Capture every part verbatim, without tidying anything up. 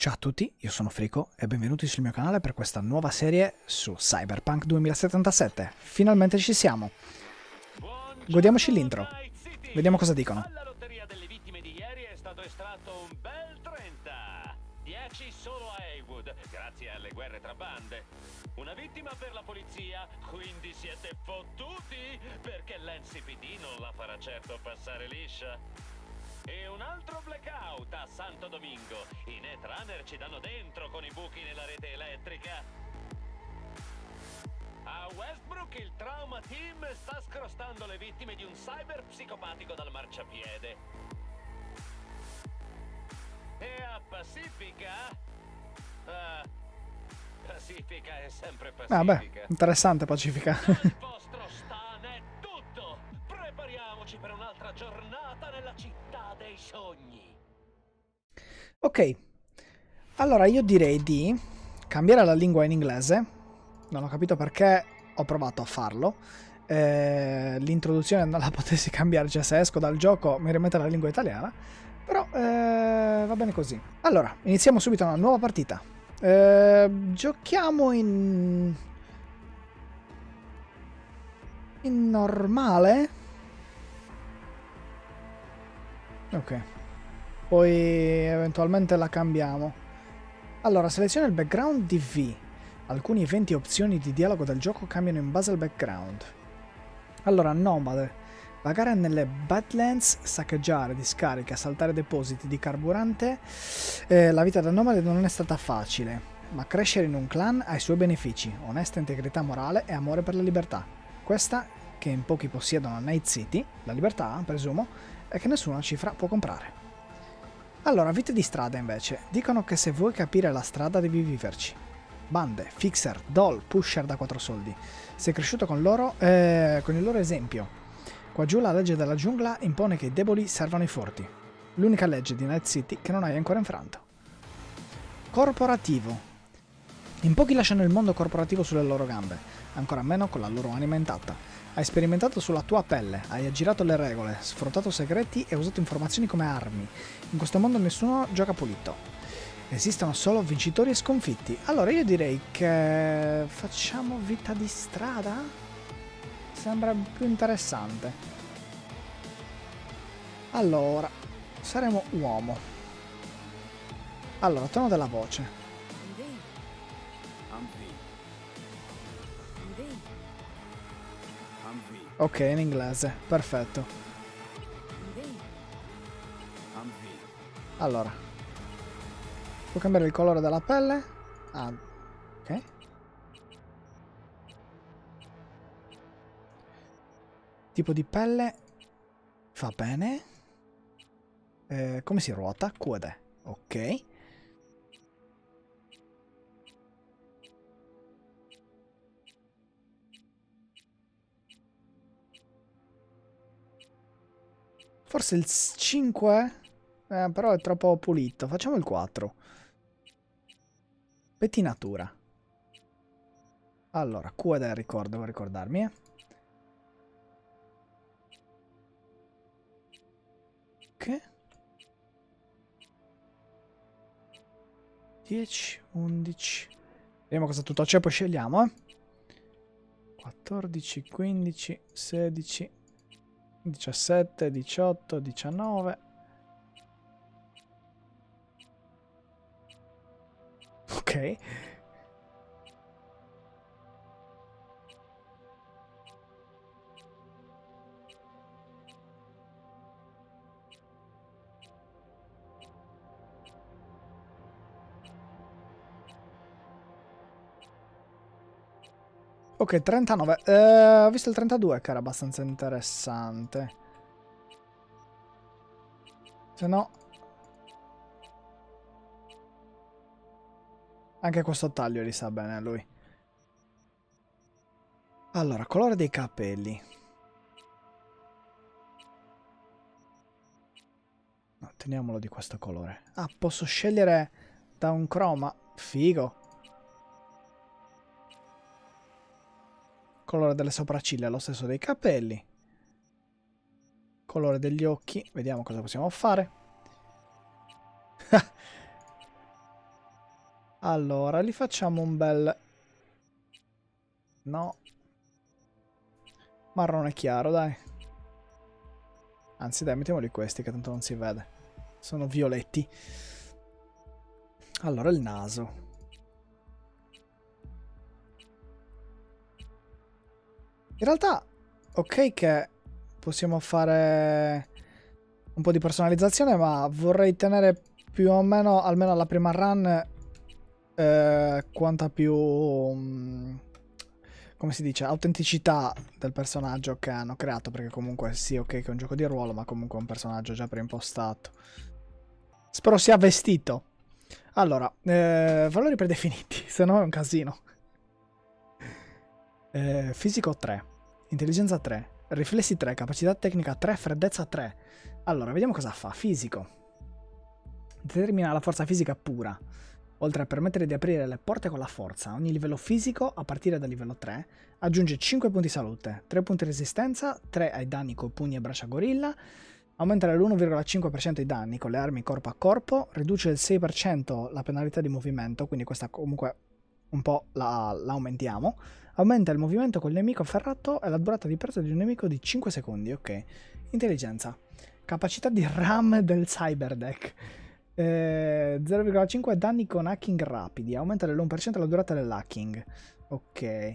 Ciao a tutti, io sono Frico e benvenuti sul mio canale per questa nuova serie su Cyberpunk duemilasettantasette. Finalmente ci siamo. Godiamoci l'intro. Vediamo cosa dicono. Alla lotteria delle vittime di ieri è stato estratto un bel trenta. dieci solo a Heywood, grazie alle guerre tra bande. Una vittima per la polizia, quindi siete fottuti perché l'N C P D non la farà certo passare liscia. E un altro blackout a Santo Domingo. I Netrunner ci danno dentro con i buchi nella rete elettrica. A Westbrook il Trauma Team sta scrostando le vittime di un cyber psicopatico dal marciapiede. E a Pacifica... Ah, Pacifica è sempre Pacifica. Ah beh, interessante Pacifica. Dal vostro stan è tutto. Prepariamoci per un'altra giornata nella città dei sogni. Ok, allora io direi di cambiare la lingua in inglese. Non ho capito perché ho provato a farlo. Eh, l'introduzione non la potessi cambiare, cioè se esco dal gioco mi rimette la lingua italiana. Però eh, va bene così. Allora, iniziamo subito una nuova partita. Eh, giochiamo in... in normale. Ok. Poi eventualmente la cambiamo. Allora, seleziona il background D V. Alcuni eventi e opzioni di dialogo del gioco cambiano in base al background. Allora, nomade. Vagare nelle Badlands, saccheggiare, discariche, assaltare depositi di carburante. Eh, la vita da nomade non è stata facile, ma crescere in un clan ha i suoi benefici. Onesta integrità morale e amore per la libertà. Questa, che in pochi possiedono a Night City, la libertà, presumo, è che nessuna cifra può comprare. Allora, vite di strada invece. Dicono che se vuoi capire la strada devi viverci. Bande, fixer, doll, pusher da quattro soldi. Sei cresciuto con loro, eh, con il loro esempio. Qua giù la legge della giungla impone che i deboli servano i forti. L'unica legge di Night City che non hai ancora infranto. Corporativo. In pochi lasciano il mondo corporativo sulle loro gambe, ancora meno con la loro anima intatta. Hai sperimentato sulla tua pelle, hai aggirato le regole, sfruttato segreti e usato informazioni come armi. In questo mondo nessuno gioca pulito. Esistono solo vincitori e sconfitti. Allora io direi che facciamo vita di strada? Sembra più interessante. Allora, saremo uomo. Allora, tono della voce. Ok, in inglese, perfetto. Allora, può cambiare il colore della pelle? Ah, ok. Tipo di pelle fa bene. Eh, come si ruota? Q D. Ok. Forse il cinque? Eh, però è troppo pulito. Facciamo il quattro. Pettinatura. Allora, Q D ricordo, devo ricordarmi, eh. Ok. dieci, undici. Vediamo cosa tutto c'è, poi scegliamo, eh. quattordici, quindici, sedici, diciassette, diciotto, diciannove. Ok. Ok, trentanove. Eh, ho visto il trentadue che era abbastanza interessante. Se no... Anche questo taglio gli sa bene a lui. Allora, colore dei capelli. No, teniamolo di questo colore. Ah, posso scegliere da un croma. Figo. Colore delle sopracciglia, lo stesso dei capelli. Colore degli occhi. Vediamo cosa possiamo fare. Allora, gli facciamo un bel... No. Marrone chiaro, dai. Anzi, dai, mettiamoli questi che tanto non si vede. Sono violetti. Allora, il naso. In realtà, ok che possiamo fare un po' di personalizzazione, ma vorrei tenere più o meno, almeno alla prima run, eh, quanta più... Um, come si dice, autenticità del personaggio che hanno creato, perché comunque sì, ok che è un gioco di ruolo, ma comunque è un personaggio già preimpostato. Spero sia vestito. Allora, eh, valori predefiniti, se no è un casino. Eh, fisico tre, intelligenza tre, riflessi tre, capacità tecnica tre, freddezza tre. Allora, vediamo cosa fa. Fisico. Determina la forza fisica pura. Oltre a permettere di aprire le porte con la forza, ogni livello fisico, a partire dal livello tre, aggiunge cinque punti salute, tre punti resistenza, tre ai danni con pugni e braccia gorilla, aumenta dell'uno virgola cinque per cento i danni con le armi corpo a corpo, riduce del sei per cento la penalità di movimento, quindi questa comunque un po' la, la aumentiamo, aumenta il movimento col nemico afferrato e la durata di presa di un nemico di cinque secondi, ok. Intelligenza. Capacità di RAM del Cyberdeck. Eh, zero virgola cinque danni con hacking rapidi, aumenta dell'uno per cento la durata dell'hacking, ok.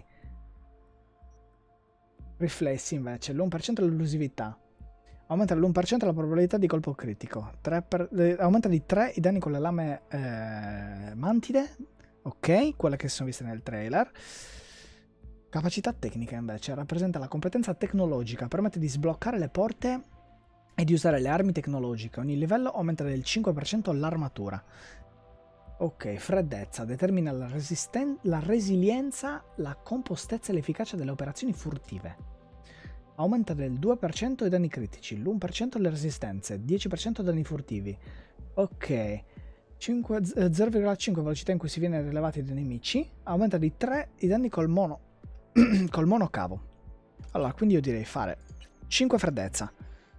Riflessi invece, l'uno per cento l'elusività, aumenta dell'uno per cento la probabilità di colpo critico, tre per, eh, aumenta di tre i danni con le lame eh, mantide, ok, quelle che sono viste nel trailer. Capacità tecnica invece, rappresenta la competenza tecnologica, permette di sbloccare le porte e di usare le armi tecnologiche. Ogni livello aumenta del cinque per cento l'armatura. Ok, freddezza. Determina la, la resilienza, la compostezza e l'efficacia delle operazioni furtive. Aumenta del due per cento i danni critici, l'uno per cento le resistenze, dieci per cento danni furtivi. Ok. zero virgola cinque velocità in cui si viene rilevati dai nemici. Aumenta di tre i danni col mono, col monocavo. Allora, quindi io direi fare cinque freddezza.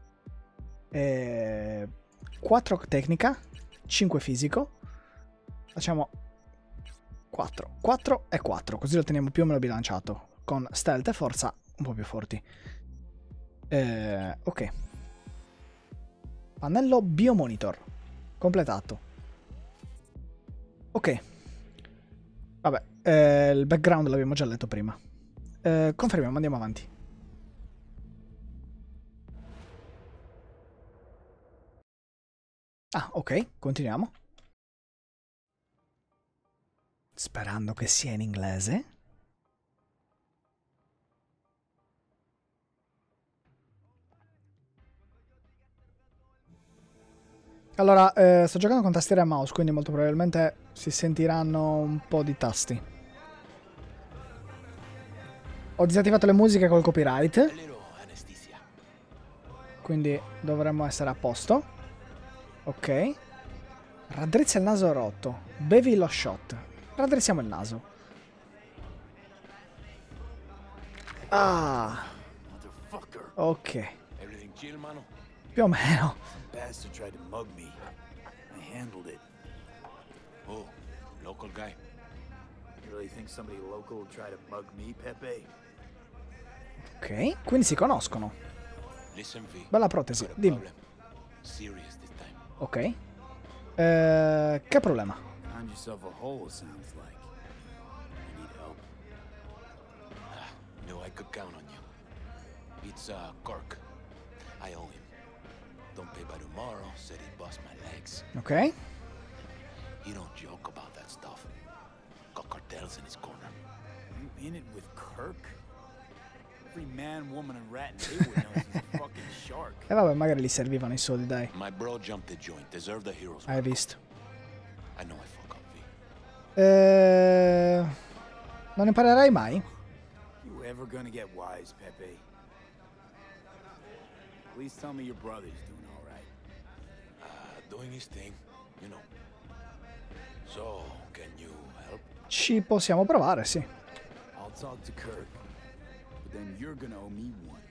Eh, quattro tecnica, cinque fisico, facciamo quattro, quattro e quattro, così lo teniamo più o meno bilanciato, con stealth e forza un po' più forti. Eh, ok. Pannello biomonitor completato. Ok. Vabbè, eh, il background l'abbiamo già letto prima. Eh, confermiamo, andiamo avanti. Ah, ok, continuiamo. Sperando che sia in inglese. Allora, eh, sto giocando con tastiera e mouse, quindi molto probabilmente si sentiranno un po' di tasti. Ho disattivato le musiche col copyright, quindi dovremmo essere a posto. Ok. Raddrizza il naso rotto. Bevi lo shot. Raddrizziamo il naso. Ah. Ok. Più o meno. Ok, quindi si conoscono. Bella protesi, dimmi. Ok. Eh, che problema? Ok. You don't joke about that stuff. Got cartels in his corner. You in it with Kirk? Every man, woman and rat in Haywood knows he's a fucking shark. E vabbè, magari gli servivano i soldi, dai. My bro jumped the joint. Deserve the heroes. Hai visto? I know I fuck up, V. Eh, non imparerai mai? You ever gonna get wise, Pepe? Please tell me your brother's doing all right. Uh, doing his thing, you know. So, can you help? Ci possiamo provare, sì. I'll talk to Kirk. But then you're gonna owe me one.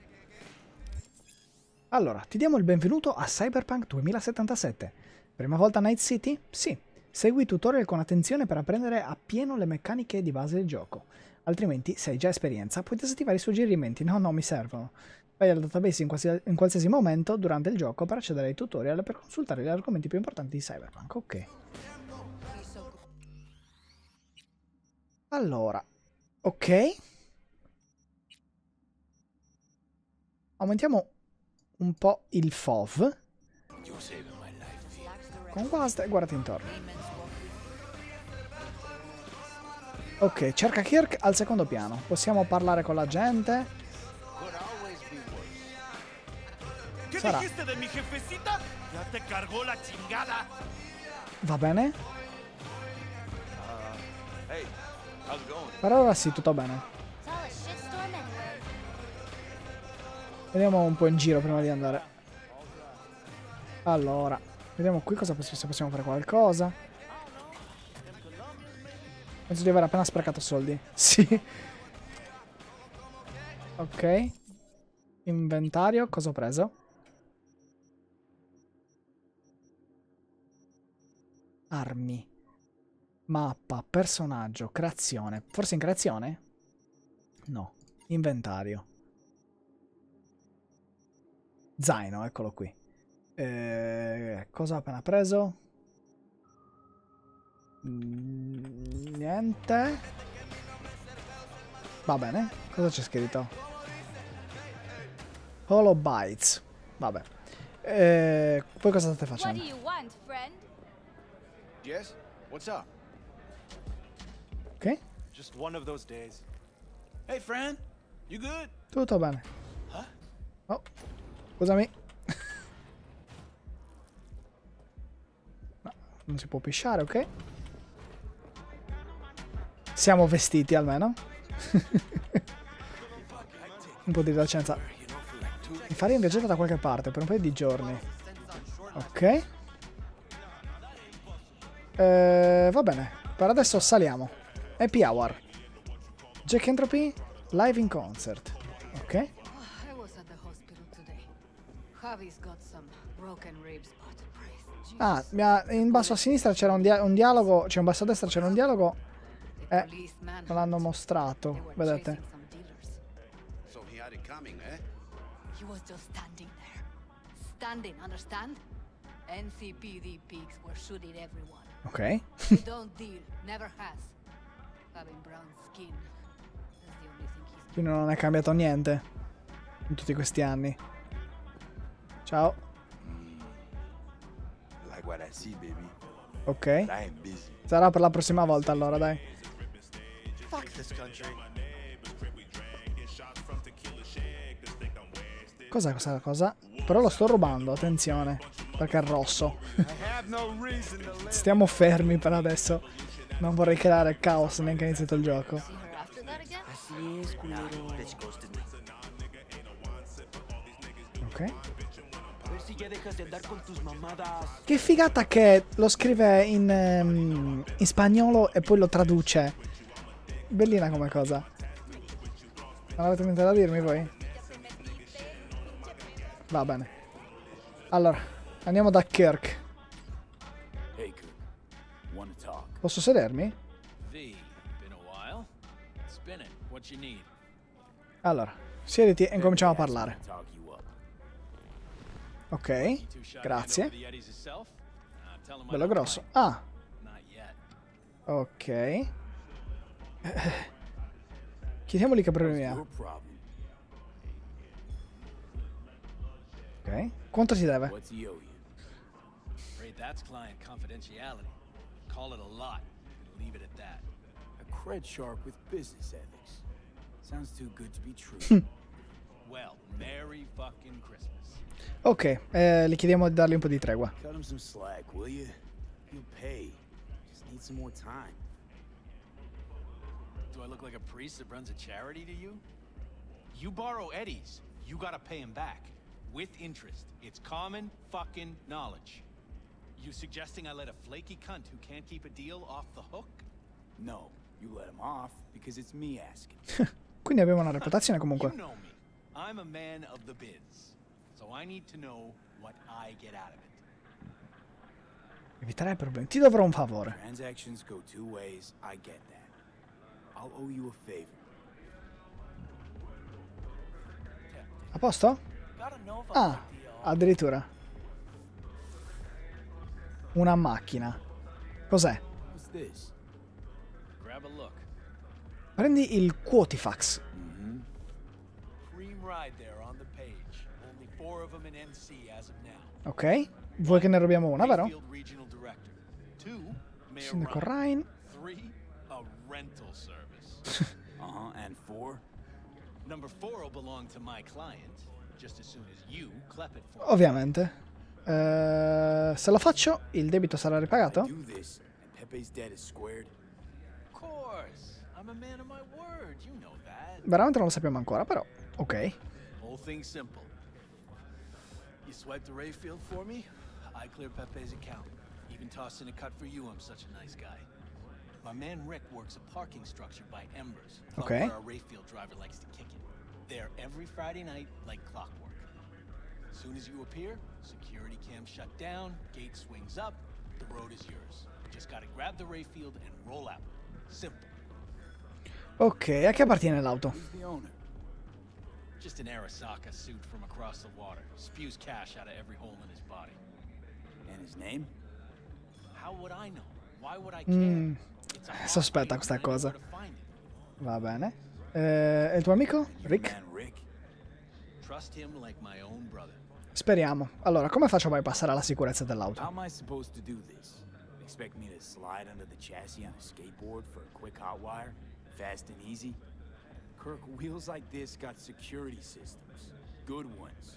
Allora, ti diamo il benvenuto a Cyberpunk duemilasettantasette. Prima volta a Night City? Sì. Segui i tutorial con attenzione per apprendere appieno le meccaniche di base del gioco. Altrimenti, se hai già esperienza, puoi disattivare i suggerimenti. No, no, mi servono. Vai al database in, qualsiasi, in qualsiasi momento durante il gioco per accedere ai tutorial e per consultare gli argomenti più importanti di Cyberpunk. Ok. Allora. Ok. Aumentiamo un po' il F O V. Con Wast e guardati intorno. Ok, cerca Kirk al secondo piano. Possiamo parlare con la gente. Sarà. Va bene? Per ora sì, tutto bene. Vediamo un po' in giro prima di andare. Allora, vediamo qui cosa se possiamo fare qualcosa. Penso di aver appena sprecato soldi. Sì. Ok. Inventario, cosa ho preso? Armi. Mappa, personaggio, creazione. Forse in creazione? No. Inventario. Zaino, eccolo qui. Eh, cosa ho appena preso? Mm, niente. Va bene. Cosa c'è scritto? Holobytes. Vabbè. Eh, poi cosa state facendo? Yes? What's up? Ok. Just one of those days. Hey, friend. You good? Tutto bene. Huh? Oh. Scusami. No, non si può pisciare, ok? Siamo vestiti almeno. Un po' di licenza. Mi farei in viaggiata da qualche parte per un paio di giorni. Ok. Eh, va bene. Per adesso saliamo. Happy Hour. Jack Entropy live in concert. Ok. Ah, in basso a sinistra c'era un, dia un dialogo. Cioè in basso a destra c'era un dialogo. Eh, me l'hanno mostrato. Vedete. Ok. Quindi non è cambiato niente in tutti questi anni. Ciao. Ok. Sarà per la prossima volta allora, dai. Cos'è questa cosa? Però lo sto rubando, attenzione. Perché è rosso. Stiamo fermi per adesso. Non vorrei creare caos neanche iniziato il gioco. Ok. Che figata che lo scrive in, um, in spagnolo e poi lo traduce. Bellina come cosa. Non avete niente da dirmi voi? Va bene. Allora, andiamo da Kirk. Posso sedermi? Allora, siediti e incominciamo a parlare. Ok, grazie. Bello grosso. Ah. Ok. Chiediamogli che problemi ha. Ok. Quanto ti deve? Cred shark with business ethics. Sounds too good to be true. Well, Merry fucking Christmas. Ok, eh, gli chiediamo di dargli un po' di tregua. Cut him some slack, will you? You'll pay. Just need some more time. Do I look like a priest that runs a charity to you? You borrow Eddie's, you gotta pay him back. With interest. It's common fucking knowledge. You suggesting I let a flaky cunt who can't keep a deal off the hook? No, you let him off because it's me asking. Quindi abbiamo una reputazione comunque. You know me. I'm a man of the biz. So I need to know what I get out of it. Evitare problemi. Ti dovrò un favore. Transactions go two ways, I get that. I'll owe you a favor. A posto? Ah, addirittura. Una macchina. Cos'è? What's this? Grab a look. Prendi il Quotifax. Mm-hmm. Cream ride there on the page. Only four of them in N C as of now. Ok. Vuoi che ne rubiamo una, vero? Rayfield Regional Director. Two, Mayor Sindaco Ryan. Ryan. Three, a rental service. Uh-huh, and four? Number four will belong to my client, just as soon as you clap it for me. Ovviamente. Eh, se lo faccio, il debito sarà ripagato? Do this, and Pepe's debt is squared. Of course, I'm a man of my word, you know that. Veramente non lo sappiamo ancora, però. Ok. Whole thing simple. You swipe the Rayfield for me, I clear Pepe's account. Even toss in a cut for you, I'm such a nice guy. My man Rick works a parking structure by Embers. Club Okay. Where our Rayfield driver likes to kick it. There every Friday night, like clockwork. As soon as you appear, security cam shut down, gate swings up, the road is yours. Just gotta grab the Rayfield and roll out. Simple. Ok, a chi appartiene l'auto? Who's the owner? Just an Arasaka suit from across the water. Spews cash out of every hole in his body. And his name? How would I know? Why would I care? Mm, It's a hard sospetta way, questa and I know cosa. where to find it. Va bene. Eh, e il tuo amico? Your Rick? man Rick? Trust him like my own brother. Speriamo. Allora, come faccio a bypassare la sicurezza dell'auto? How am I supposed to do this? Expect me to slide under the chassis on a skateboard for a quick hot wire? Fast and easy? Kirk, wheels like this got security systems. Good ones.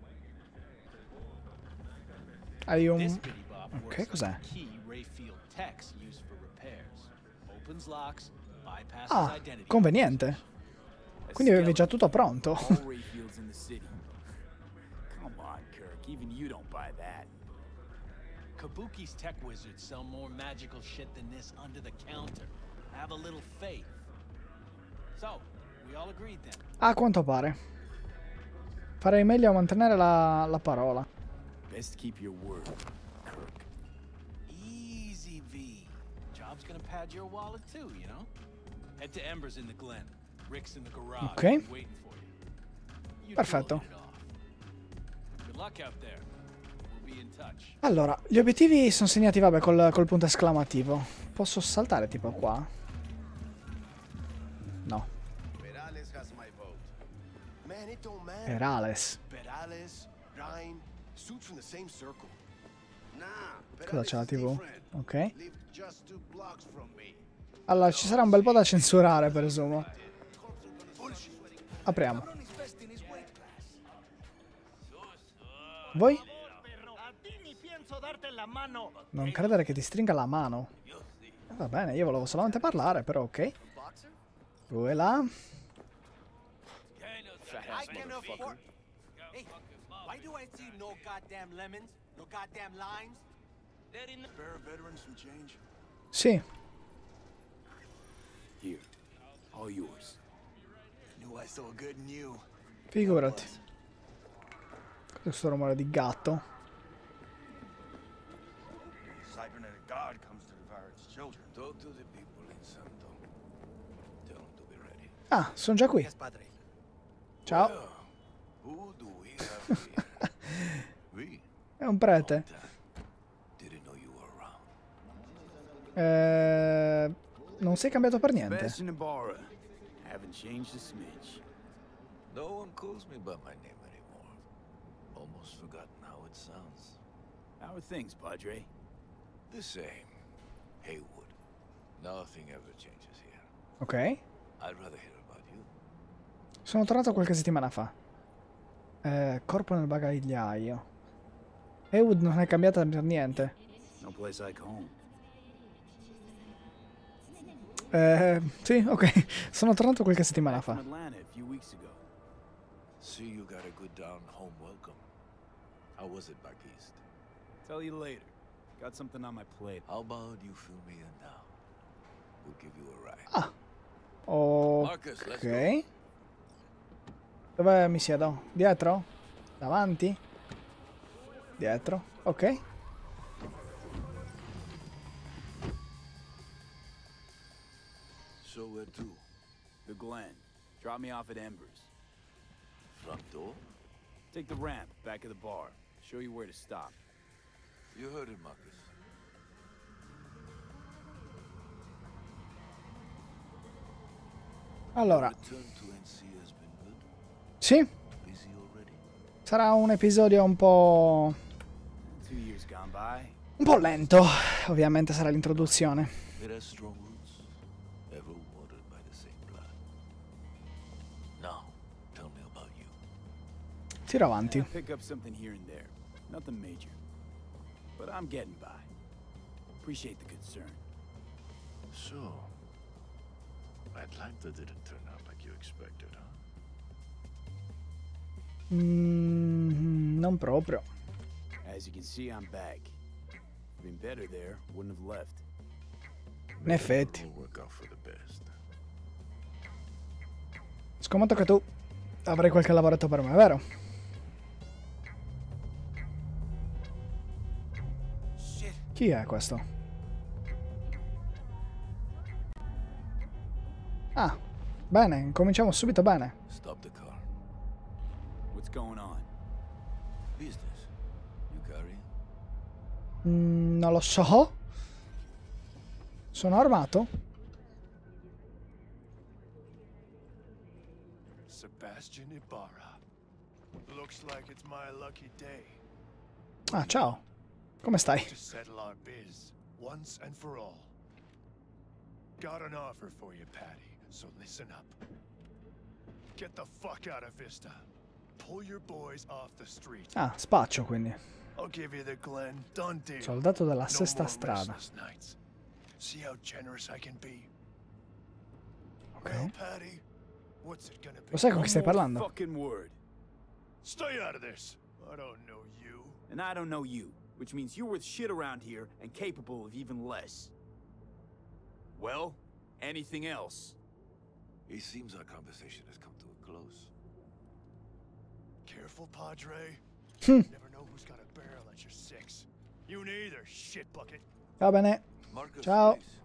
Hai un... This bitty bop Ok, works like cos'è? a key Rayfield techs use for repairs. Opens locks, bypasses Ah, identity. conveniente. A Quindi avevi già skeleton. tutto pronto. All Rayfields in the city. Come on, Kirk. Even you don't buy that. Kabuki's tech wizards sell more magical shit than this under the counter. Have a little faith. So, we all agreed then. A quanto pare. Farei meglio a mantenere la, la parola. Best keep your word, Kirk. Easy, V. Job's gonna pad your wallet too, you know? Head to Embers in the Glen. Rick's in the garage. Okay. Waiting for you. You Perfetto. two will hit it off. Good luck out there. We'll be in touch. Allora, gli obiettivi sono segnati, vabbè, col, col punto esclamativo. Posso saltare tipo qua? No. Perales has my vote. Man, it don't matter. Perales. Perales, Ryan, suits from the same circle. Nah, Cosa c'è la Perales is tivù? different. Ok. Lived just two blocks from me. Allora, ci sarà un bel po' da censurare, presumo. Apriamo. Voi? Non credere che ti stringa la mano. Eh, va bene, io volevo solamente parlare, però ok. Tu e là. I can afford. Hey, why do I see no goddamn lemons, no goddamn limes? Spare veterans some change. Sì. Here. All yours. Knew I saw good in you. Figurati. Cos'è questo rumore di gatto? Cybernetic God comes to devour its children. Talk to the people in Santo. Tell them to be ready. Ah, sono già qui. Yes, padre. Ciao. Who do we have here? We? È un prete. Didn't know you were around. Eh, non sei cambiato per niente. Sebastian Ibarra. Haven't changed a smidge. No one calls me by my name anymore. Almost forgotten how it sounds. How are things, Padre? The same. Haywood. Nothing ever changes here. Ok. I'd rather hear about you. Sono tornato qualche settimana fa. Eh, corpo nel bagagliaio. Haywood non è cambiata per niente. No place like home. Eh, sì, ok. Sono tornato qualche settimana Back from fa. Atlanta a few weeks ago. See, you got a good down home welcome. How was it back east? Tell you later. Got something on my plate. How about you fill me in now? We'll give you a ride. Ah. Marcus, let's go. Ok. Dove mi siedo? Dietro? Davanti? Dietro? Ok. where to? The Glen. Drop me off at Embers. Front door? Take the ramp back of the bar. Show you where to stop. You heard it, Marcus. Allora, Return to N C has been good. sì, Busy already. sarà un episodio un po'... Two years gone by. un po' lento, ovviamente sarà l'introduzione. It has strong roots. Ever watered by the same blood. Now, tell me about you. Tiro avanti. Yeah, pick up something here and there. Nothing major. But I'm getting by. Appreciate the concern. So, Atlanta didn't turn out like you expected, huh? Mm, non proprio. As you can see, I'm back. Been better there, wouldn't have left. In effetti. It will work out for the best. Scommetto che tu avrai qualche lavoretto per me, vero? Shit. Chi è questo? Ah, bene, cominciamo subito bene. Stop the car. What's going on? Business. You carrying? Mm, non lo so. Sono armato? Sebastian Ibarra. Looks like it's my lucky day Ah, ciao. Come stai? to settle our biz once and for all. Got an offer for you, Patty, so listen up. Get the fuck out of Vista. Pull your boys off the street. Ah, spaccio quindi. I'll give you the Glen. Done deal. Soldato della No sesta more strada. restless nights. See how generous I can be. Ok. Well, Patty, what's it gonna be? Lo sai con chi stai One more parlando? fucking word. Stay out of this. I don't know you. And I don't know you, which means you're worth shit around here and capable of even less. Well, anything else? It seems our conversation has come to a close. Careful, Padre. Hmm. Never know who's got a barrel at your six. You neither, shit bucket. Va bene. Marcus, Ciao. please.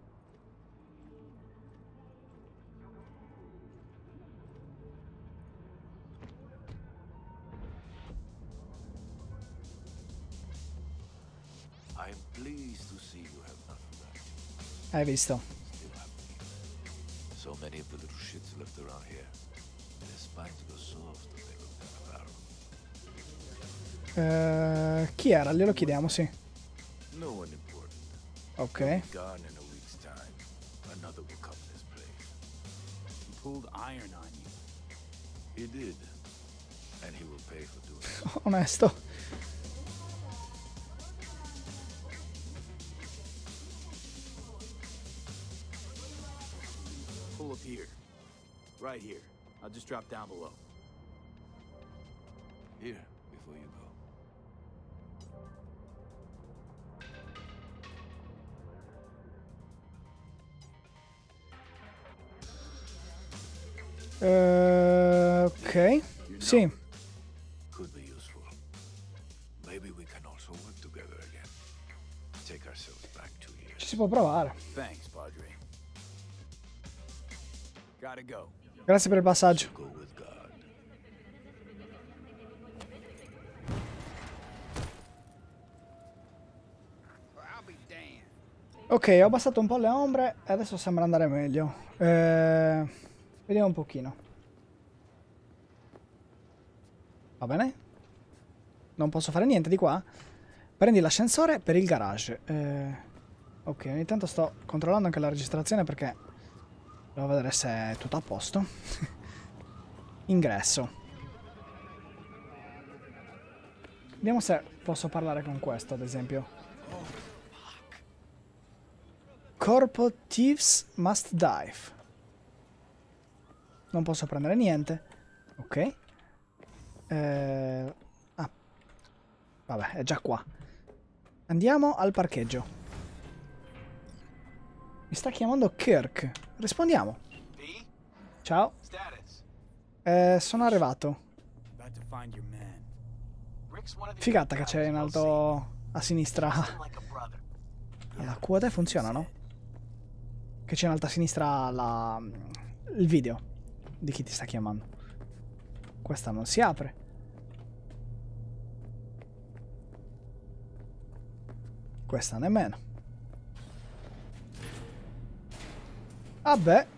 I am pleased to see you have not forgotten. Hai visto? Still happening. So many of the little shits left around here. Their spines go soft if they look down a barrel. Eh, chi era? Glielo chiediamo, sì. No one important. Ok. Gone in a week's time. Another will come in his place. He pulled iron on you. He did. And he will pay for doing it. Onesto. Pull up here. Right here. I'll just drop down below. Here, before you go. Eh, ok. Sì. Could be useful. Maybe we can also work together again. Take ourselves back two years. Ci si può provare. Thanks, Padre. Gotta go. Grazie per il passaggio. Go with God. Ok, ho abbassato un po' le ombre e adesso sembra andare meglio. Eh, vediamo un pochino. Va bene? Non posso fare niente di qua? Prendi l'ascensore per il garage. Eh, ok, ogni tanto sto controllando anche la registrazione perché devo vedere se è tutto a posto. Ingresso. Vediamo se posso parlare con questo, ad esempio. Corpo Thieves Must Dive. Non posso prendere niente. Ok. Eh, ah. Vabbè, è già qua. Andiamo al parcheggio. Mi sta chiamando Kirk. Rispondiamo. Ciao. Eh, sono arrivato. About to find your man. Figata che c'è in alto a sinistra. La quote funzionano? Che c'è in alto a sinistra la, il video di chi ti sta chiamando. Questa non si apre. Questa nemmeno. Vabbè.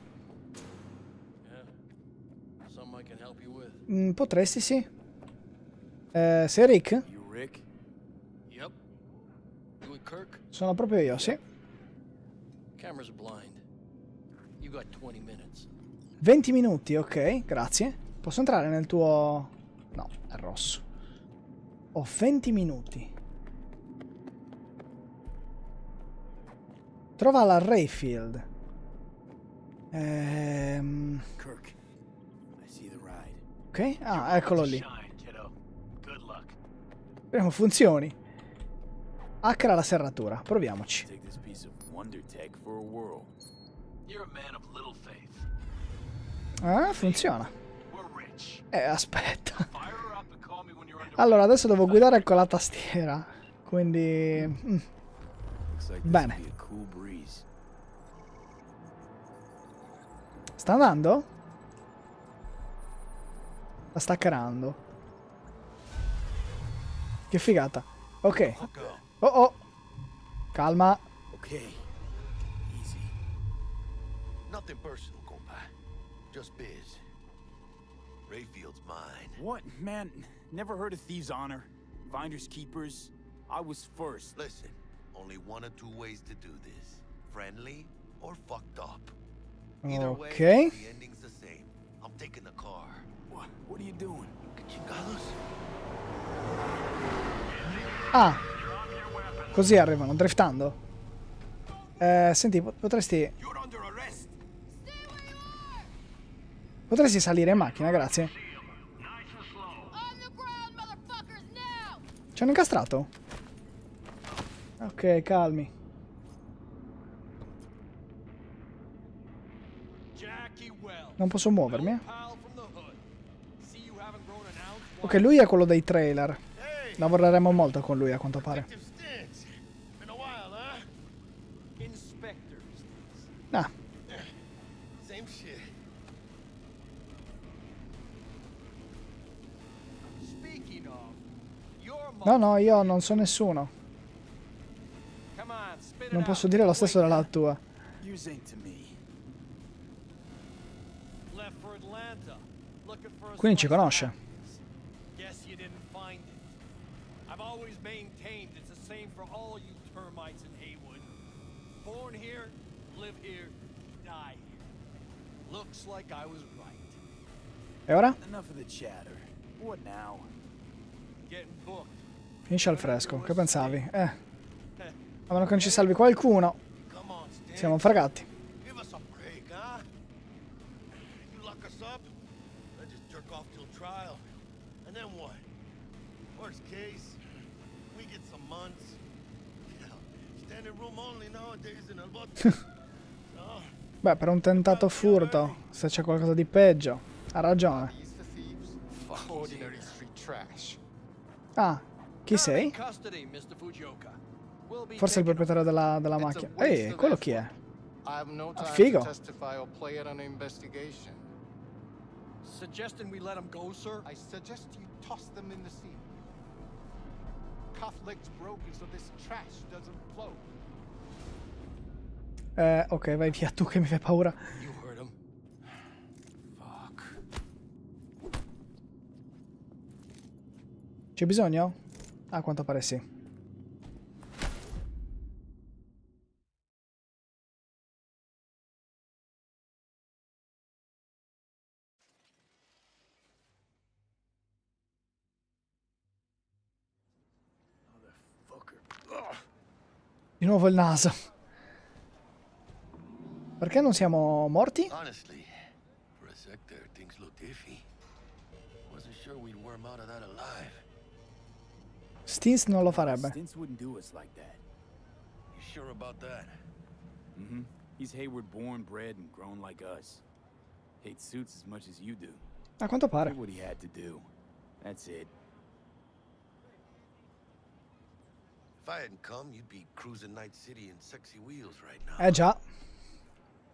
Mm, potresti, sì. Eh, sei Rick? You Rick? Yep. You with Kirk? Sono proprio io, sì. Cameras are blind. You got twenty minutes. venti minuti, ok, grazie. Posso entrare nel tuo... No, è rosso. Ho venti minuti. Trova la Rayfield. Ehm... Kirk, I see the ride. Ok, ah, eccolo lì. Shine, kiddo. Good luck. Speriamo funzioni. Hackera la serratura, proviamoci. Take this piece of wonder tech for a whirl. You're a man of little faith. Ah, funziona. We're rich. Eh, aspetta. Fire her up and call me when you're under. Allora, adesso devo guidare con la tastiera. Quindi... mm. Looks like this Bene. will be a cool breeze. Sta andando? La sta hackerando. Che figata. Ok. Oh oh. Calma. Okay. Easy. Nothing personal, compa. Just biz. Rayfield's mine. What? Man, never heard of thieves' honor. Finders keepers. I was first. Listen, only one or two ways to do this. Friendly or fucked up. Either way, Ok. the ending's the same. I'm taking the car. What? What are you doing? ¿Qué chingados? Ah. Così arrivano, driftando. Eh, senti, pot- potresti... You're under arrest. Potresti salire in macchina, grazie. Ci hanno incastrato? Ok, calmi. Jackie Wells. Non posso muovermi, eh. Pal from the hood. See you haven't grown an ounce. Ok, lui è quello dei trailer. Lavoreremo molto con lui, a quanto pare. Been a while, huh? Inspector. Ah, Same shit. Speaking of, your no, no, io non so nessuno. Come on, spit it Non out. posso dire lo stesso della tua. Yours ain't to me. Left for Atlanta. Looking for a Quindi ci slice of conosce. happiness. Guess you didn't find it. I've always maintained it's the same for all you termites in Haywood. Born here, live here, die here. Looks like I was right. E ora? Enough of the chatter. What now? Getting booked. Finisce al fresco. Che pensavi? Eh. A meno che non ci salvi qualcuno. Come on, Stan. Siamo fregati. Give us a break, huh? You lock us up, I just jerk off till trial. And then what? Worst case, we get some months. Hell, standing room only nowadays in El Bote. So, Beh, per un tentato furto, se c'è qualcosa di peggio, ha ragione. Ordinary street trash. Ah, chi sei? Custody, mister Fujioka. We'll be Forse il taking proprietario della, della It's a macchina. waste Ehi, of quello effort. chi è? I have no time figo. to testify or play it on an investigation. Suggesting we let him go, sir? I suggest you toss them in the sea. Cuff legs broken so this trash doesn't float. Eh, ok, vai via tu che mi fai paura. You heard him. Fuck. C'è bisogno? A quanto pare sì. Di nuovo il naso. Perché non siamo morti? honestly, for a sec there, things looked iffy. Wasn't sure we'd worm out of that alive. Stins non lo farebbe. Stints wouldn't do us like that. You sure about that? Mm-hmm. He's Hayward born, bred, and grown like us. Hates suits as much as you do. A quanto pare. Did what he had to do. That's it. If I hadn't come, you'd be cruising Night City in sexy wheels right now. Eh già.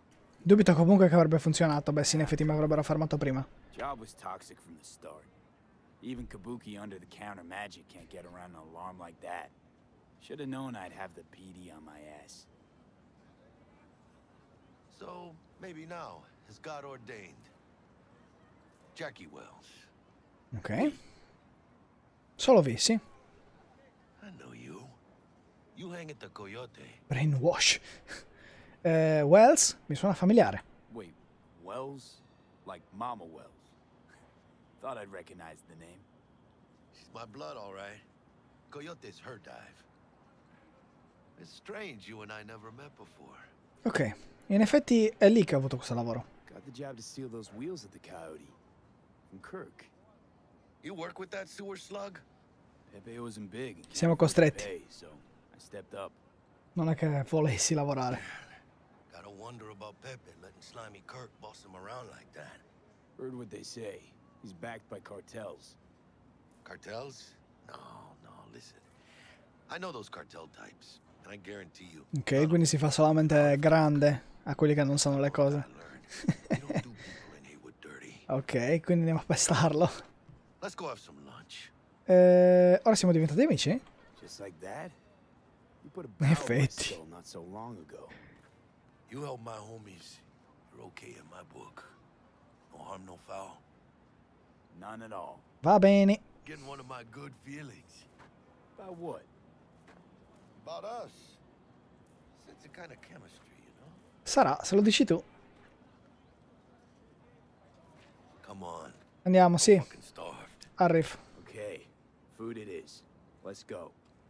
Dubito comunque che avrebbe funzionato. Beh, sì, in effetti mi avrebbero fermato prima. Job was toxic from the start. Even Kabuki under-the-counter magic can't get around an alarm like that. Should have known I'd have the P D on my ass. So, maybe now, as God ordained. Jackie Wells. Ok. Solo V, sì. I know you. You hang at the Coyote. Brainwash. eh, Wells? Mi suona familiare. Wait, Wells? Like Mama Wells? Thought I'd recognize the name. She's my blood, all right. Coyote's her dive. It's strange you and I never met before. Ok. In effetti è lì che ho avuto questo lavoro. Got the job to steal those wheels at the Coyote. From Kirk. You work with that sewer slug? Pepe wasn't big. and Siamo can't afford to costretti. pay, so I stepped up. Non è che volessi lavorare. Gotta wonder about Pepe letting slimy Kirk boss him around like that. Heard what they say. He's backed by cartels. Cartels? No, no, listen. I know those cartel types, and I guarantee you. Ok, quindi si fa solamente grande a quelli che non sanno le cose. I learned. You don't do people in Haywood dirty. Ok, quindi andiamo a pestarlo. Let's go have some lunch. Eh, ora siamo diventati amici? Just like that? You put a In barrel in my effetti. skull not so long ago. You help my homies. You're okay in my book. No harm, no foul. None at all. Va bene. Getting one of my good feelings. About what? About us. Sense a kind of chemistry, you know? Sarà, se lo dici tu. Come on. Andiamo, sì. Fucking starved. Arrivo. Okay, food it is. Let's go.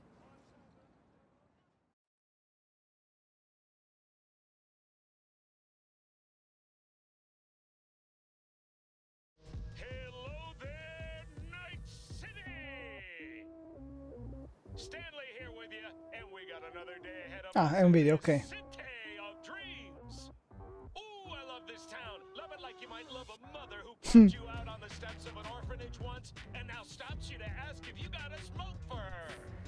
Hello there, Night City! Stanley here with you, and we got another day ahead of Ah, us è un in video, this ok. City of dreams. Ooh, I love this town. Love it like you might love a mother who pulled you out on the steps of an orphanage once and now stops you to ask if you got a smoke for her.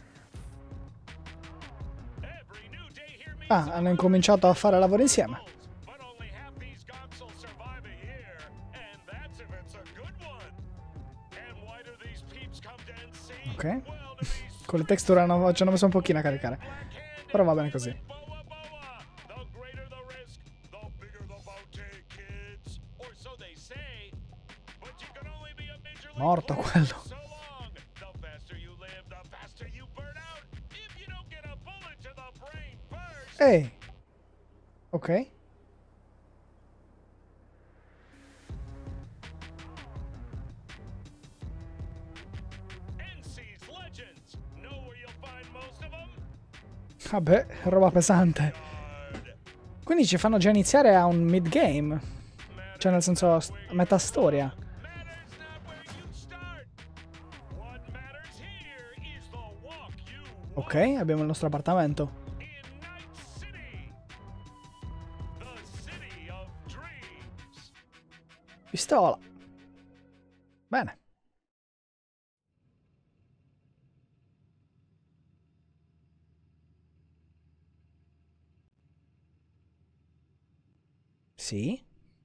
Every new day here means Ah, hanno incominciato a fare lavoro insieme. but only half these gonks will survive a year, and that's if it's a good one. And why do these peeps come to N C? Ok. Well, to be Con le texture hanno, ci hanno messo un pochino a caricare. black-handed, Però va bene così. boa boa. The greater the risk, the bigger the bounty, kids. Or so they say. But you can only be a major league Morto player quello. for so long. The faster you live, the faster you burn out. If you don't get a bullet to the brain first. Ehi. Ok. N C's legends. Know where you'll find most of them? Vabbè, roba pesante. God. Quindi ci fanno già iniziare a un mid-game. Cioè, nel senso, st- a metà storia. Matters not where you start. What matters here is the walk you walk Ok, abbiamo il nostro appartamento. in Night City. The city of dreams. Pistola. Bene. Sì.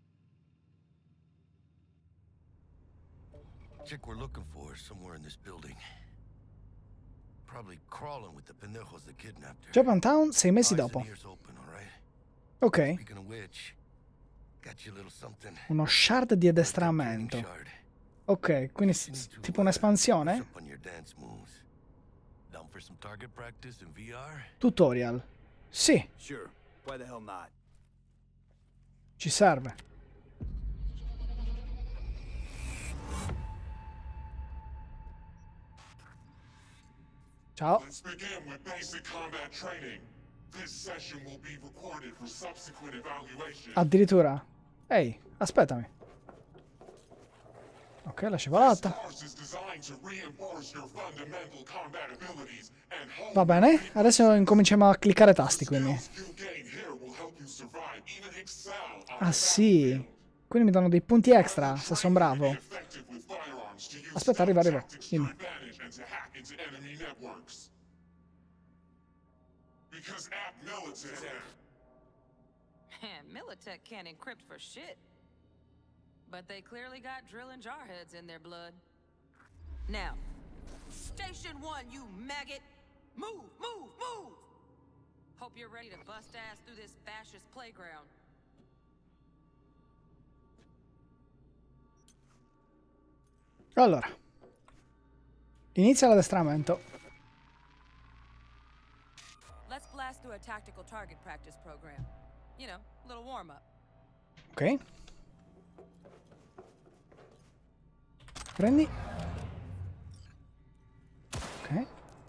Chick we're looking for is somewhere in this building. Probably crawling with the pendejos that kidnapped her. Japantown sei mesi Eyes and dopo. ears open, all right? Ok. Speaking of which, got you a little something. Uno shard di Training addestramento. shard. Ok, quindi s- You s- need to, tipo uh, un'espansione? brush up on your dance moves. Down for some target practice in V R? Tutorial. Sì, Sure. Why the hell not? ci serve. Ciao. Let's begin with basic combat training. This session will be recorded for subsequent evaluation. Addirittura. Ehi, aspettami. Ok, la scivolata. Course is designed to reinforce your fundamental combat abilities and hone Va bene, adesso incominciamo a cliccare tasti, quindi. skills you gain here will help you survive, even excel on Ah sì. Quindi mi danno dei punti extra se sono bravo. effective with firearms to use Aspetta, arrivo, arrivo. tactics to Dimmi. advantage and to hack into enemy networks. Because app military Man, Militech can't encrypt for shit. But they clearly got drill and jarheads in their blood. Now, Station One, you maggot! Move, move, move! Hope you're ready to bust ass through this fascist playground. Allora, inizia l'addestramento. Let's blast through a tactical target practice program. You know, a little warm up. Ok. Prendi. Ok.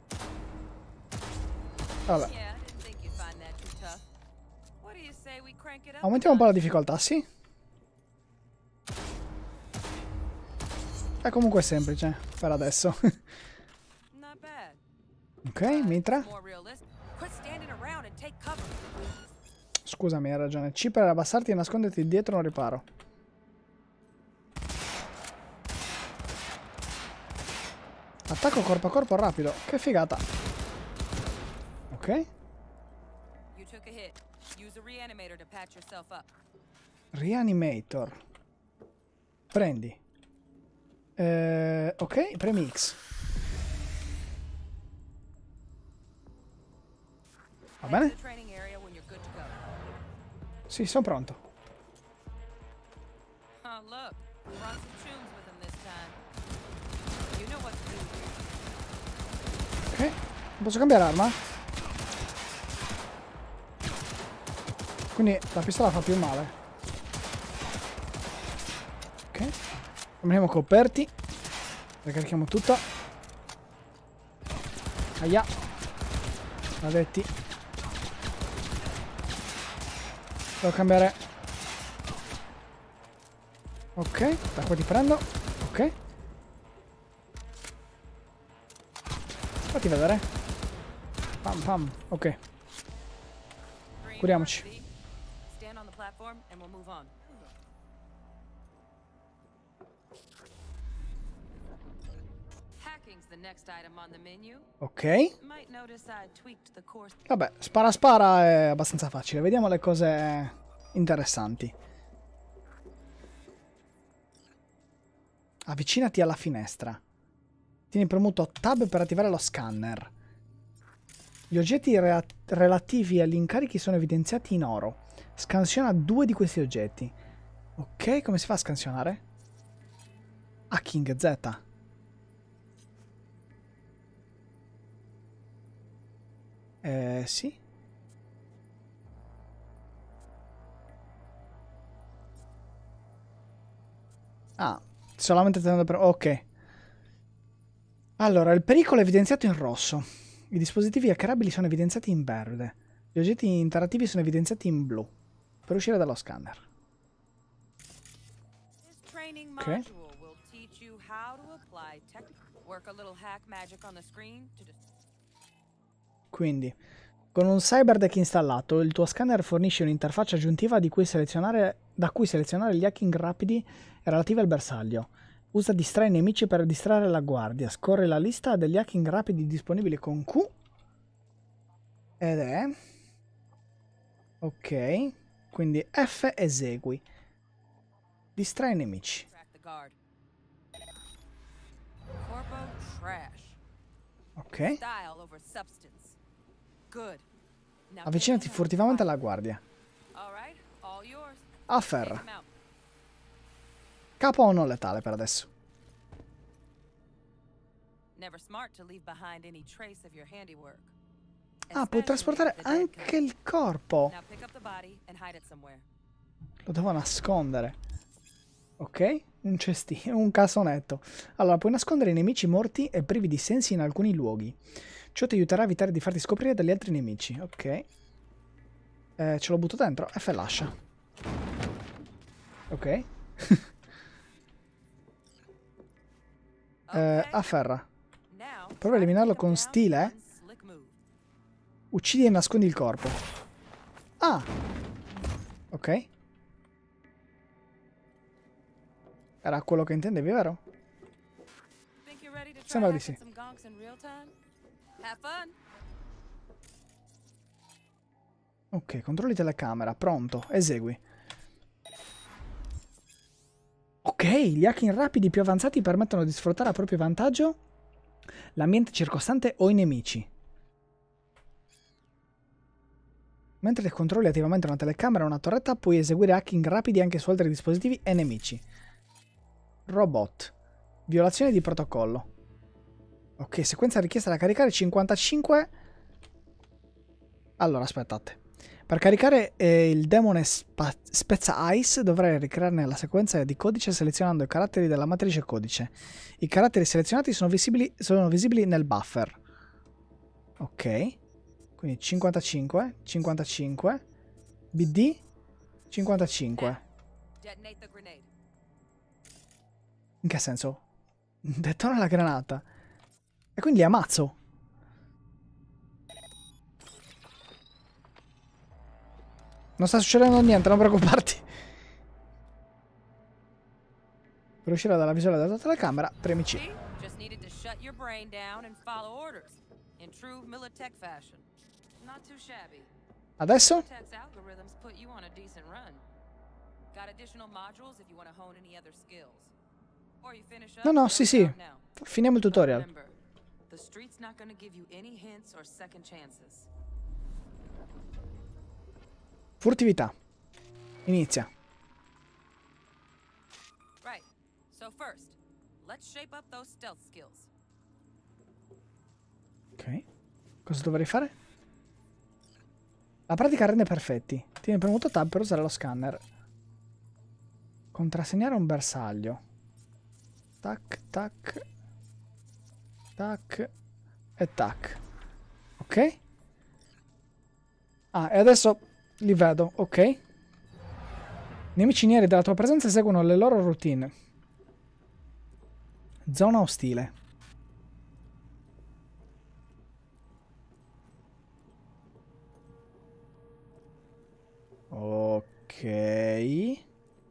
Vabbè. Yeah, I didn't think you'd find that too tough. What do you say we crank it up? Aumentiamo un po' la difficoltà, sì? È comunque semplice per adesso. Not bad. Ok, mitra. More realistic. Quit standing around and take cover. Scusami, hai ragione. C per abbassarti e nasconderti dietro un riparo. Attacco corpo a corpo rapido. Che figata. Ok. You took a hit. Use a reanimator to patch yourself up. Reanimator. Prendi. Eh, ok, premi X. Va bene? Sì, sono pronto. Oh, look. Run some tunes with him this time. You know what to do. Ok. Posso cambiare arma? Quindi la pistola fa più male. Ok. Rimaniamo coperti. Ricarichiamo tutto. Aia. Maledetti. Devo cambiare. Ok. Da qua ti prendo. Ok. Fatti vedere. Pam pam. Ok. Curiamoci. Stand on the platform and we'll move on. Hacking's the next item on the menu. Ok. Might notice I tweaked the course. Vabbè, spara spara è abbastanza facile. Vediamo le cose interessanti. Avvicinati alla finestra. Tieni premuto Tab per attivare lo scanner. Gli oggetti re relativi agli incarichi sono evidenziati in oro. Scansiona due di questi oggetti. Ok, come si fa a scansionare? Hacking Z. Eh, sì. Ah, solamente tenendo per... Ok. Allora, il pericolo è evidenziato in rosso. I dispositivi hackerabili sono evidenziati in verde. Gli oggetti interattivi sono evidenziati in blu. Per uscire dallo scanner. Ok. Quindi, con un CyberDeck installato, il tuo scanner fornisce un'interfaccia aggiuntiva di cui selezionare, da cui selezionare gli hacking rapidi relativi al bersaglio. Usa distrae i nemici per distrarre la guardia. Scorre la lista degli hacking rapidi disponibili con Q. Ed è... Ok. Quindi F esegui. Distrae i nemici. Ok. Avvicinati furtivamente alla guardia. Afferra. Capo o non letale per adesso. Ah, puoi trasportare anche il corpo. Lo devo nascondere. Ok, un cestino, un cassonetto. Allora, puoi nascondere i nemici morti e privi di sensi in alcuni luoghi. Ciò ti aiuterà a evitare di farti scoprire dagli altri nemici. Ok. Eh, ce lo butto dentro. F lascia. Ok. eh, afferra. Prova a eliminarlo con stile. Uccidi e nascondi il corpo. Ah. Ok. Era quello che intendevi, vero? Sembra di sì. Ok, controlli telecamera, pronto, esegui. Ok, gli hacking rapidi più avanzati permettono di sfruttare a proprio vantaggio l'ambiente circostante o i nemici. Mentre controlli attivamente una telecamera o una torretta, puoi eseguire hacking rapidi anche su altri dispositivi e nemici. Robot. Violazione di protocollo. Ok, sequenza richiesta da caricare cinquantacinque. Allora, aspettate. Per caricare eh, il demone Spezza Ice dovrei ricrearne la sequenza di codice selezionando i caratteri della matrice codice. I caratteri selezionati sono visibili, sono visibili nel buffer. Ok. Quindi cinquantacinque, cinquantacinque, B D, cinquantacinque. In che senso? Detona la granata. E quindi li ammazzo. Non sta succedendo niente, non preoccuparti. Per uscire dalla visuale della telecamera, premi C. Adesso? No, no, sì, sì. Finiamo il tutorial. Furtività. Inizia. Right. So first, let's shape up those stealth skills. Ok. Cosa dovrei fare? La pratica rende perfetti. Tieni premuto tab per usare lo scanner. Contrassegnare un bersaglio. Tac, tac. Tac. E tac. Ok? Ah, e adesso li vedo, ok? I nemici neri della tua presenza seguono le loro routine. Zona ostile. Ok.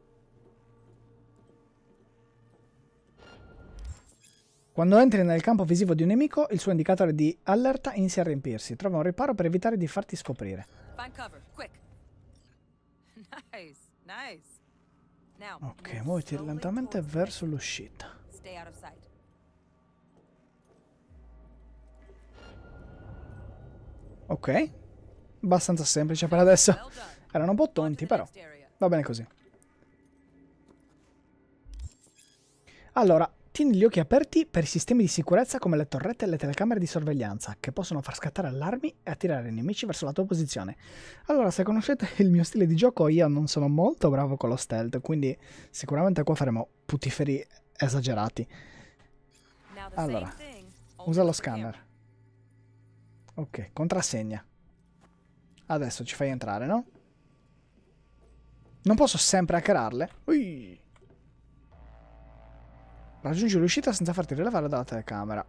Quando entri nel campo visivo di un nemico, il suo indicatore di allerta inizia a riempirsi. Trova un riparo per evitare di farti scoprire. Ok, muoviti lentamente verso l'uscita. Ok. Abbastanza semplice per adesso. Erano un po' tonti, però va bene così. Allora, tieni gli occhi aperti per i sistemi di sicurezza come le torrette e le telecamere di sorveglianza, che possono far scattare allarmi e attirare i nemici verso la tua posizione. Allora, se conoscete il mio stile di gioco, io non sono molto bravo con lo stealth, quindi sicuramente qua faremo puttiferi esagerati. Allora, usa lo scanner. Ok, contrassegna. Adesso ci fai entrare, no? Non posso sempre hackerarle. Ui. Raggiungi l'uscita senza farti rilevare dalla telecamera.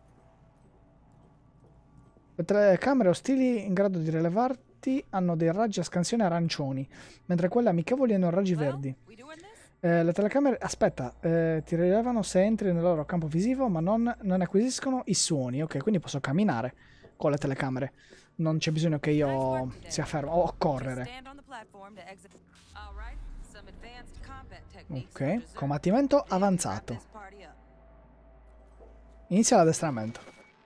Le telecamere ostili in grado di rilevarti hanno dei raggi a scansione arancioni, mentre quelle amichevoli hanno raggi verdi. Eh, le telecamere... Aspetta, eh, ti rilevano se entri nel loro campo visivo, ma non, non acquisiscono i suoni. Ok, quindi posso camminare con le telecamere. Non c'è bisogno che io sia fermo o correre. Ok, combattimento avanzato. Inizia l'addestramento.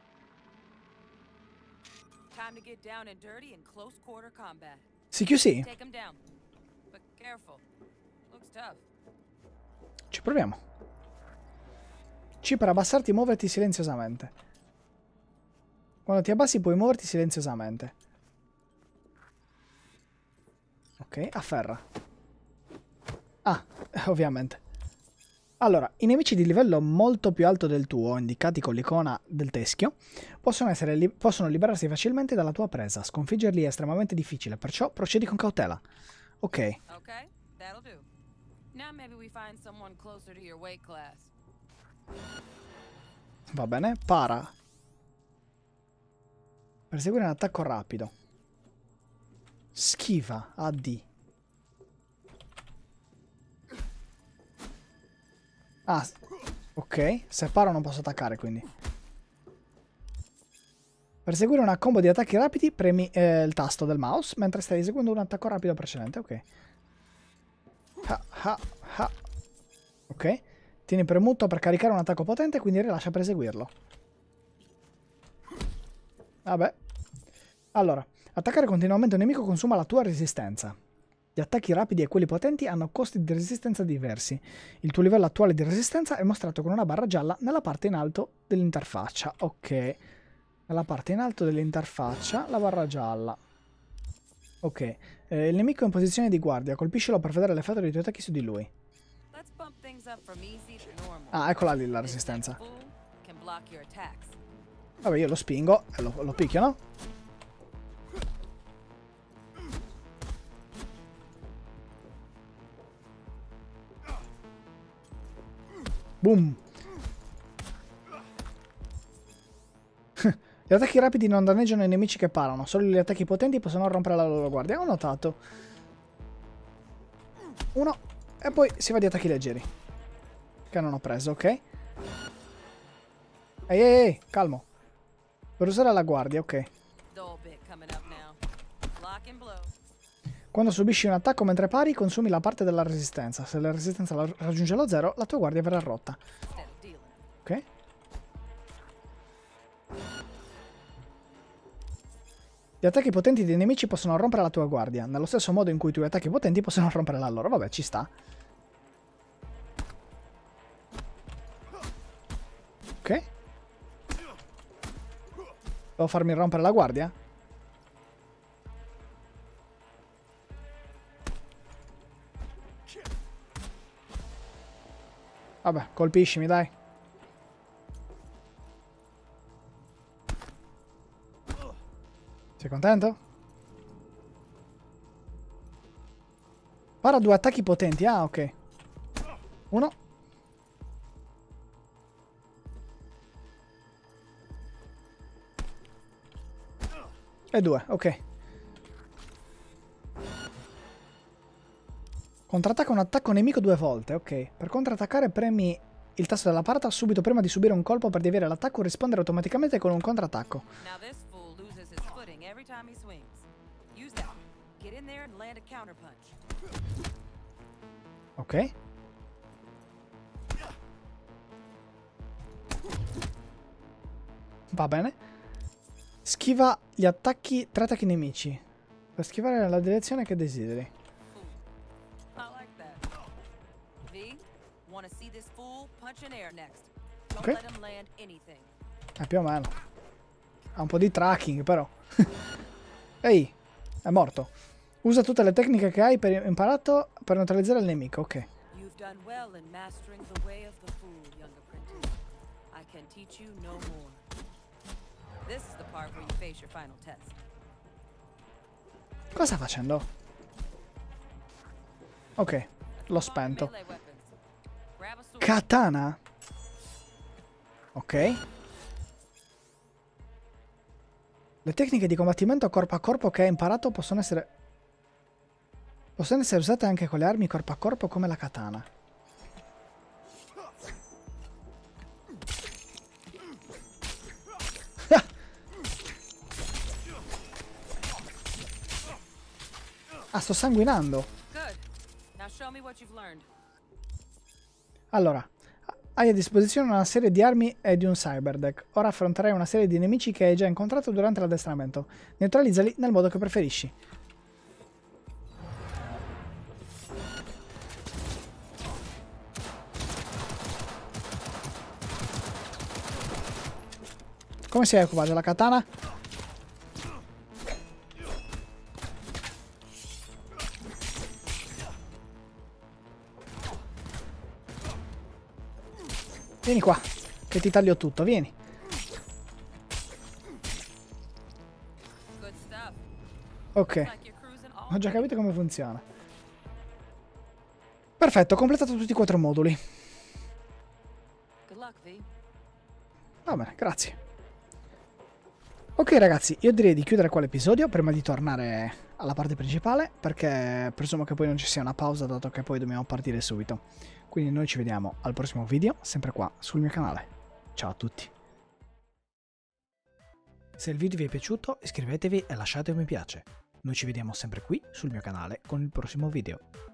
C Q C. Ci proviamo. C per abbassarti e muoverti silenziosamente. Quando ti abbassi puoi muoverti silenziosamente. Ok, afferra. Ah, ovviamente. Allora, i nemici di livello molto più alto del tuo, indicati con l'icona del teschio, possono, essere li possono liberarsi facilmente dalla tua presa. Sconfiggerli è estremamente difficile, perciò procedi con cautela. Ok. Va bene, para. Perseguire un attacco rapido. Schiva, A D. Ah, ok. Se paro non posso attaccare, quindi. Per eseguire una combo di attacchi rapidi premi eh, il tasto del mouse mentre stai eseguendo un attacco rapido precedente. Ok. Ha, ha, ha. Ok. Tieni premuto per caricare un attacco potente, quindi rilascia per eseguirlo. Vabbè. Allora, attaccare continuamente un nemico consuma la tua resistenza. Gli attacchi rapidi e quelli potenti hanno costi di resistenza diversi. Il tuo livello attuale di resistenza è mostrato con una barra gialla nella parte in alto dell'interfaccia. Ok. Nella parte in alto dell'interfaccia, la barra gialla. Ok. Eh, il nemico è in posizione di guardia. Colpiscilo per vedere l'effetto dei tuoi attacchi su di lui. Ah, eccola lì la resistenza. Vabbè, io lo spingo e lo, lo picchio, no? Boom. Gli attacchi rapidi non danneggiano i nemici che parano, solo gli attacchi potenti possono rompere la loro guardia. Ho notato. Uno. E poi si va di attacchi leggeri. Che non ho preso, ok? Ehi, ehi, ehi, calmo. Per usare la guardia, ok. Quando subisci un attacco mentre pari, consumi la parte della resistenza. Se la resistenza raggiunge lo zero, la tua guardia verrà rotta. Ok. Gli attacchi potenti dei nemici possono rompere la tua guardia, nello stesso modo in cui i tuoi attacchi potenti possono rompere la loro. Vabbè, ci sta. Ok. Devo farmi rompere la guardia? Vabbè, colpiscimi, dai. Sei contento? Para due attacchi potenti. Ah, ok. Uno. E due, ok. Contrattacca un attacco nemico due volte, ok. Per contrattaccare premi il tasto della parata subito prima di subire un colpo per deviare l'attacco o rispondere automaticamente con un contrattacco. Ok. Va bene. Schiva gli attacchi, tre attacchi nemici. Per schivare nella direzione che desideri. Ok. Eh, più o meno. Ha un po' di tracking, però. Ehi, è morto. Usa tutte le tecniche che hai per imparato per neutralizzare il nemico, ok. Cosa sta facendo? Ok, l'ho spento. Katana? Ok. Le tecniche di combattimento corpo a corpo che hai imparato possono essere... possono essere usate anche con le armi corpo a corpo come la katana. Ah, sto sanguinando. Allora, hai a disposizione una serie di armi e di un cyberdeck. Ora affronterai una serie di nemici che hai già incontrato durante l'addestramento. Neutralizzali nel modo che preferisci. Come si è occupato la katana? Vieni qua, che ti taglio tutto, vieni. Ok, ho già capito come funziona. Perfetto, ho completato tutti i quattro moduli. Va bene, grazie. Ok ragazzi, io direi di chiudere qua l'episodio prima di tornare alla parte principale, perché presumo che poi non ci sia una pausa, dato che poi dobbiamo partire subito. Quindi noi ci vediamo al prossimo video, sempre qua sul mio canale. Ciao a tutti. Se il video vi è piaciuto iscrivetevi e lasciate un mi piace. Noi ci vediamo sempre qui sul mio canale con il prossimo video.